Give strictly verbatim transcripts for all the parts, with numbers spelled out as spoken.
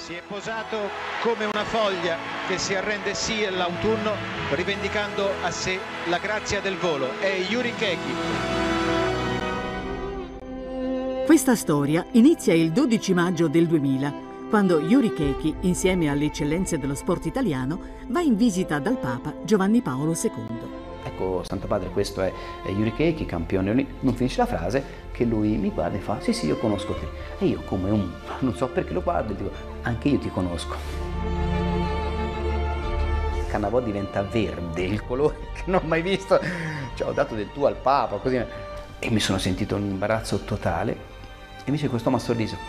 Si è posato come una foglia che si arrende sì all'autunno, rivendicando a sé la grazia del volo. È Yuri Keke. Questa storia inizia il dodici maggio del duemila, quando Yuri Keke, insieme alle eccellenze dello sport italiano, va in visita dal Papa Giovanni Paolo secondo. Ecco, Santo Padre, questo è Yuri Keke, campione olimpico. Non finisce la frase che lui mi guarda e fa: sì sì, io conosco te. E io, come un, non so perché lo guardo, e dico: anche io ti conosco. Il Cannavò diventa verde, il colore che non ho mai visto. Cioè, ho dato del tuo al Papa, così, e mi sono sentito un imbarazzo totale. E invece quest'uomo ha sorriso.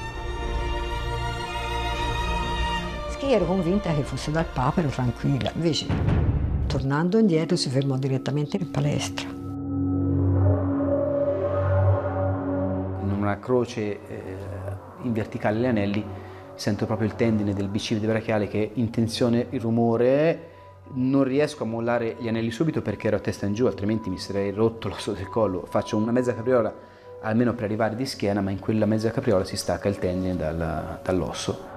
Che ero convinta che fosse dal Papa, ero tranquilla. Invece, tornando indietro, si fermò direttamente in palestra. In una croce eh, in verticale agli anelli sento proprio il tendine del bicipite brachiale che in tensione, il rumore, non riesco a mollare gli anelli subito perché ero a testa in giù, altrimenti mi sarei rotto l'osso del collo. Faccio una mezza capriola almeno per arrivare di schiena, ma in quella mezza capriola si stacca il tendine dal, dall'osso.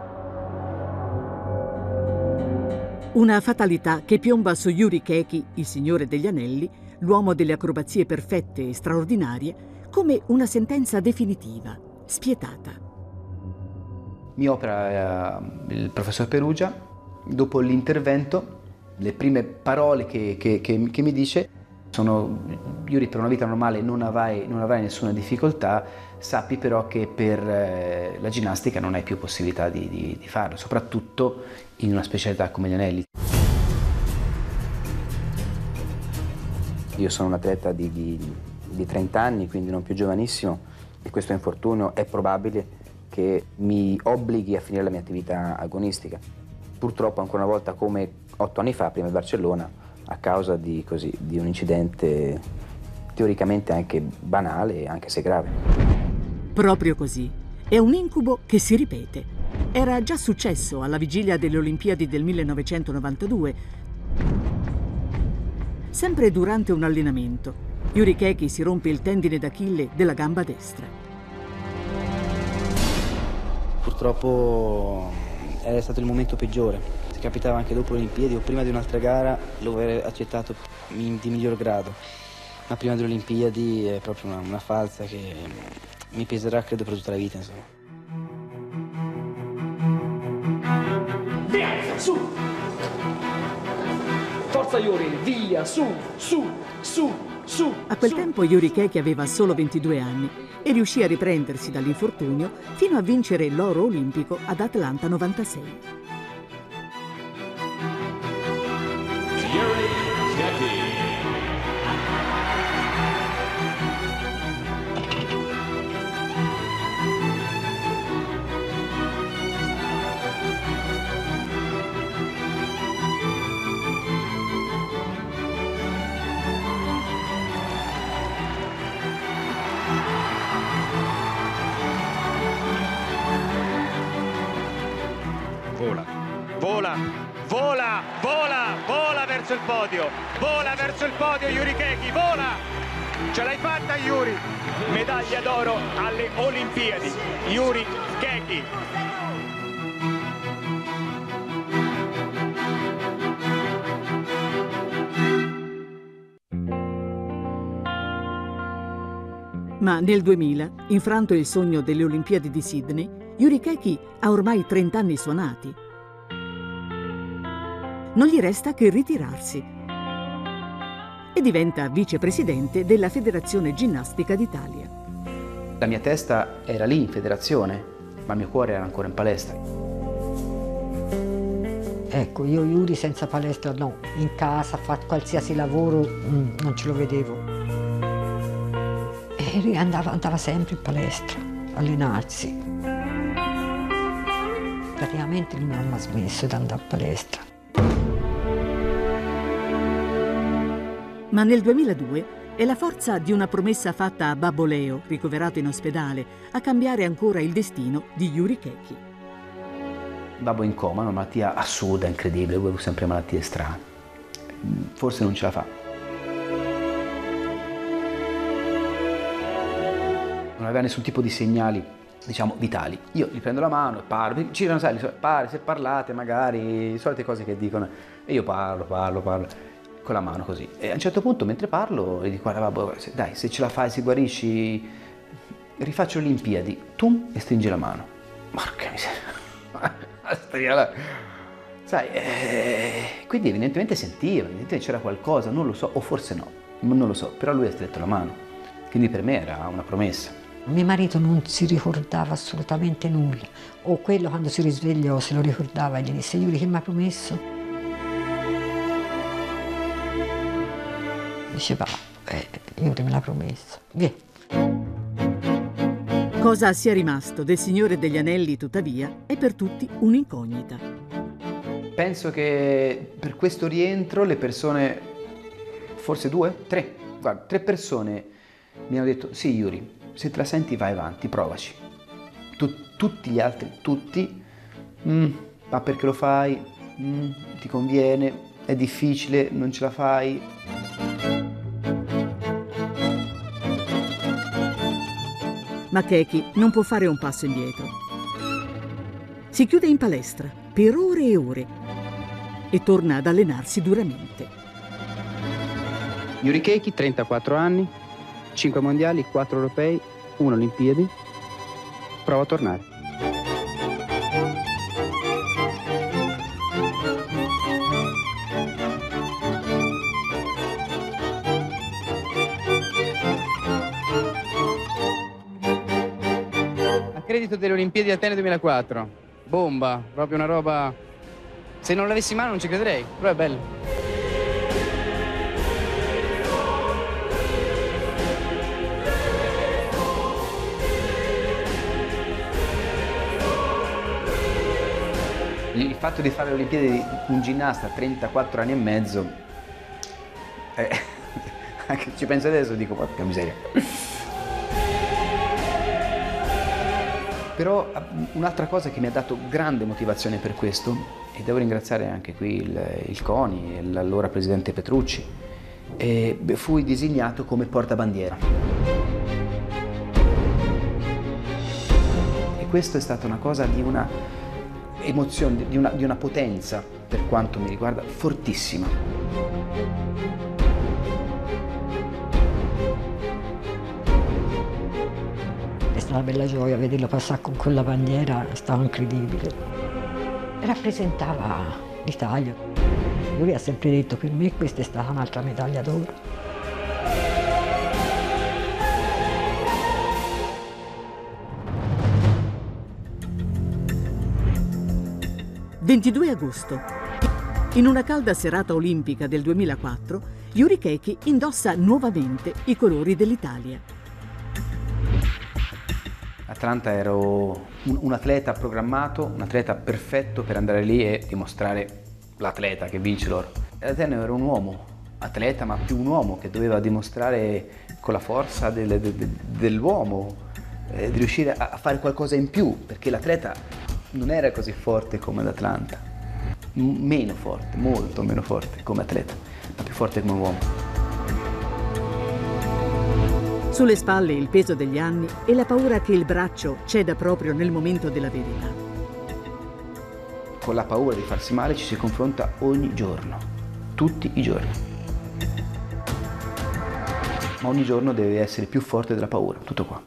Una fatalità che piomba su Yuri Keke, il signore degli anelli, l'uomo delle acrobazie perfette e straordinarie, come una sentenza definitiva, spietata. Mi opera eh, il professor Perugia. Dopo l'intervento, le prime parole che, che, che, che mi dice sono: Yuri, per una vita normale non avrai, non avrai nessuna difficoltà, sappi però che per eh, la ginnastica non hai più possibilità di, di, di farlo, soprattutto in una specialità come gli anelli. Io sono un atleta di, di, di trenta anni, quindi non più giovanissimo, e questo infortunio è probabile che mi obblighi a finire la mia attività agonistica. Purtroppo ancora una volta, come otto anni fa, prima di Barcellona, a causa di, così, di un incidente teoricamente anche banale, anche se grave. Proprio così. È un incubo che si ripete. Era già successo alla vigilia delle Olimpiadi del millenovecentonovantadue. Sempre durante un allenamento, Yuri Keke si rompe il tendine d'Achille della gamba destra. Purtroppo era stato il momento peggiore. Se capitava anche dopo le Olimpiadi o prima di un'altra gara, lo avrei accettato di miglior grado. Ma prima delle Olimpiadi è proprio una, una falsa che mi peserà, credo, per tutta la vita, insomma. Via, su! Forza Yuri, via, su, su, su, su! A quel su. tempo Yuri Keke aveva solo ventidue anni e riuscì a riprendersi dall'infortunio fino a vincere l'oro olimpico ad Atlanta novantasei. Yuri Keke. Vola, vola, vola, vola, vola verso il podio, vola verso il podio Yuri Keke, vola! Ce l'hai fatta Yuri! Medaglia d'oro alle Olimpiadi, Yuri Keke. Ma nel duemila, infranto il sogno delle Olimpiadi di Sydney, Yuri Keke ha ormai trenta anni suonati. Non gli resta che ritirarsi e diventa vicepresidente della Federazione Ginnastica d'Italia. La mia testa era lì in federazione, ma il mio cuore era ancora in palestra. Ecco, io Yuri senza palestra no, in casa, a fare qualsiasi lavoro, mm, non ce lo vedevo. E andava, andava sempre in palestra, a allenarsi. Praticamente lui non mi ha smesso di andare a palestra. Ma nel duemiladue è la forza di una promessa fatta a Babbo Leo, ricoverato in ospedale, a cambiare ancora il destino di Yuri Keke. Babbo in coma, una malattia assurda, incredibile, avevo sempre malattie strane. Forse non ce la fa. Non aveva nessun tipo di segnali diciamo, vitali. Io gli prendo la mano e parlo, ci sono, sai, pare, se parlate magari, le solite cose che dicono, e io parlo, parlo, parlo, con la mano così. E a un certo punto, mentre parlo, gli dico, guarda, vabbè, dai, se ce la fai, se guarisci, rifaccio le Olimpiadi, tu e stringi la mano. Porca miseria. Sai, eh, quindi evidentemente sentiva, evidentemente c'era qualcosa, non lo so, o forse no, non lo so, però lui ha stretto la mano, quindi per me era una promessa. Mio marito non si ricordava assolutamente nulla, o quello quando si risvegliò se lo ricordava e gli disse, Yuri, che mi hai promesso? Diceva, eh, Yuri me l'ha promesso, via. Cosa sia rimasto del Signore degli Anelli, tuttavia, è per tutti un'incognita. Penso che per questo rientro le persone, forse due, tre, guarda, tre persone mi hanno detto, sì Yuri, se te la senti vai avanti, provaci. Tu, tutti gli altri, tutti, mm, ma perché lo fai? Mm, ti conviene? È difficile? Non ce la fai? Ma Keiki non può fare un passo indietro. Si chiude in palestra per ore e ore e torna ad allenarsi duramente. Yuri Keiki, trentaquattro anni, cinque mondiali, quattro europei, uno Olimpiadi. Prova a tornare. Accredito delle Olimpiadi di Atene duemilaquattro. Bomba, proprio una roba... Se non l'avessi in mano non ci crederei, però è bello. Il fatto di fare le Olimpiadi di un ginnasta a trentaquattro anni e mezzo, eh, anche ci penso adesso e dico, porca miseria. Però un'altra cosa che mi ha dato grande motivazione per questo, e devo ringraziare anche qui il, il CONI e l'allora presidente Petrucci, eh, fui designato come portabandiera. E questo è stata una cosa di una emozione, di una, di una potenza, per quanto mi riguarda, fortissima. È stata una bella gioia vederlo passare con quella bandiera, è stato incredibile. Rappresentava l'Italia. Lui ha sempre detto, per me questa è stata un'altra medaglia d'oro. ventidue agosto. In una calda serata olimpica del duemilaquattro, Yuri Keiki indossa nuovamente i colori dell'Italia. Atlanta ero un, un atleta programmato, un atleta perfetto per andare lì e dimostrare l'atleta che vince l'oro. Atene ero un uomo, atleta, ma più un uomo che doveva dimostrare con la forza del, del, dell'uomo eh, di riuscire a, a fare qualcosa in più, perché l'atleta non era così forte come ad Atlanta, M- meno forte, molto meno forte come atleta, ma più forte come uomo. Sulle spalle il peso degli anni e la paura che il braccio ceda proprio nel momento della verità. Con la paura di farsi male ci si confronta ogni giorno, tutti i giorni. Ma ogni giorno deve essere più forte della paura, tutto qua.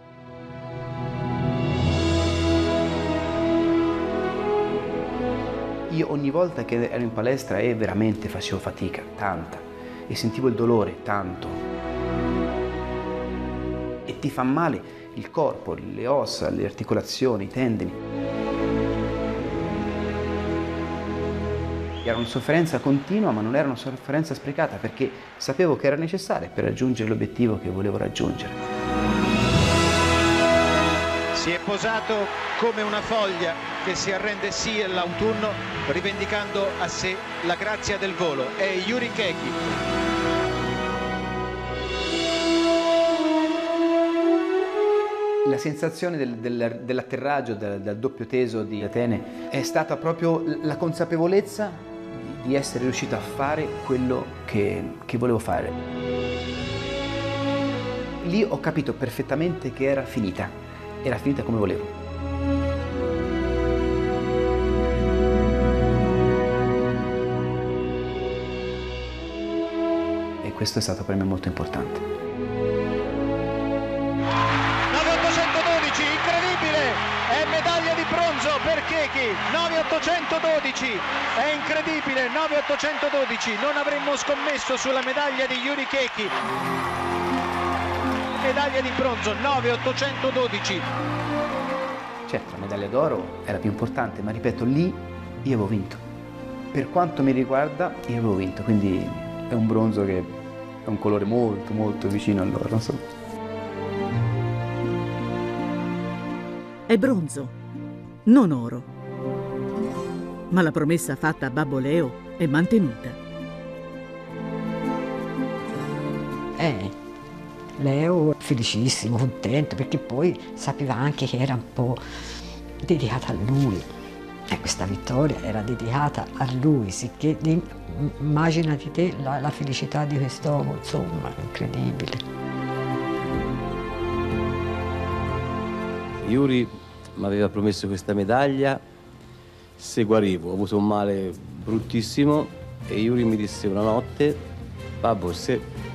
Io ogni volta che ero in palestra e veramente facevo fatica, tanta, e sentivo il dolore, tanto. E ti fa male il corpo, le ossa, le articolazioni, i tendini. Era una sofferenza continua, ma non era una sofferenza sprecata, perché sapevo che era necessaria per raggiungere l'obiettivo che volevo raggiungere. Si è posato come una foglia che si arrende sì all'autunno, rivendicando a sé la grazia del volo. È Yuri Keiki. La sensazione del, del, dell'atterraggio, del, del doppio teso di Atene è stata proprio la consapevolezza di essere riuscito a fare quello che, che volevo fare. Lì ho capito perfettamente che era finita era finita come volevo. E questo è stato per me molto importante. nove ottocentododici, incredibile! È medaglia di bronzo per Checchi, nove ottocentododici, è incredibile, nove ottocentododici, non avremmo scommesso sulla medaglia di Yuri Checchi. Medaglia di bronzo, nove ottocentododici. Certo, la medaglia d'oro era più importante, ma ripeto, lì io avevo vinto. Per quanto mi riguarda, io avevo vinto, quindi è un bronzo che è un colore molto, molto vicino all'oro, non so. È bronzo, non oro. Ma la promessa fatta a Babbo Leo è mantenuta. Eh, Leo felicissimo, contento, perché poi sapeva anche che era un po' dedicata a lui. E questa vittoria era dedicata a lui, sicché immaginati te la, la felicità di quest'uomo, insomma, incredibile. Yuri mi aveva promesso questa medaglia se guarivo. Ho avuto un male bruttissimo e Yuri mi disse una notte: babbo, se